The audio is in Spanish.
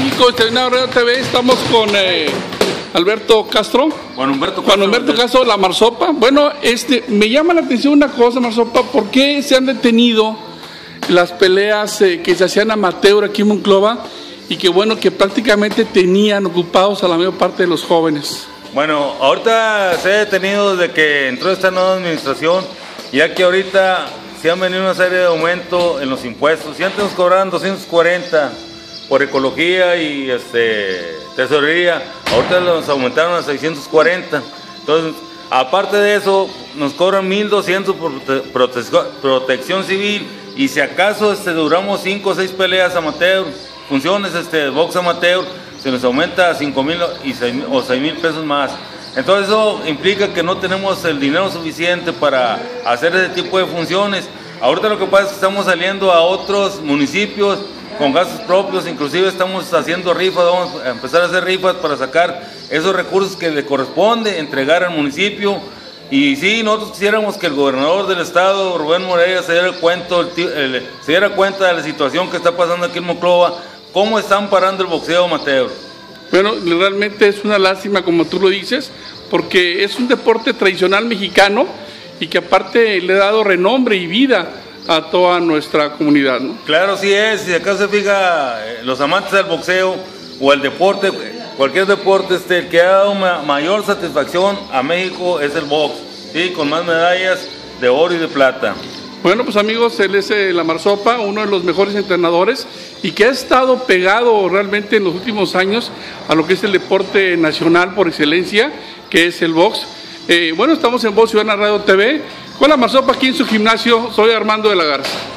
México, Extraordinario Radio TV. Estamos con Alberto Castro. Juan Humberto Castro, la Marsopa. Bueno, me llama la atención una cosa, Marsopa. ¿Por qué se han detenido las peleas que se hacían amateur aquí en Monclova y que bueno, que prácticamente tenían ocupados a la mayor parte de los jóvenes? Bueno, ahorita se ha detenido desde que entró esta nueva administración, ya que ahorita se han venido una serie de aumentos en los impuestos. Si antes nos cobraban 240 por ecología y tesorería, ahorita nos aumentaron a 640. Entonces, aparte de eso, nos cobran 1,200 por protección civil, y si acaso duramos 5 o 6 peleas amateur, funciones box amateur, se nos aumenta a 5,000 o 6,000 pesos más. Entonces eso implica que no tenemos el dinero suficiente para hacer ese tipo de funciones. Ahorita lo que pasa es que estamos saliendo a otros municipios con gastos propios, inclusive estamos haciendo rifas, vamos a empezar a hacer rifas para sacar esos recursos que le corresponde entregar al municipio. Y sí, nosotros quisiéramos que el gobernador del estado, Rubén Moreira, se diera cuenta de la situación que está pasando aquí en Monclova, cómo están parando el boxeo amateur. Bueno, realmente es una lástima, como tú lo dices, porque es un deporte tradicional mexicano y que aparte le ha dado renombre y vida a toda nuestra comunidad, ¿no? Claro, sí es. Si acaso se fija, los amantes del boxeo o el deporte, cualquier deporte, el que ha dado mayor satisfacción a México es el box, ¿sí? Con más medallas de oro y de plata. Bueno, pues amigos, él es la Marsopa, uno de los mejores entrenadores y que ha estado pegado realmente en los últimos años a lo que es el deporte nacional por excelencia, que es el box. Bueno, estamos en Voz Ciudadana Radio TV con la Marsopa aquí en su gimnasio. Soy Armando de la Garza.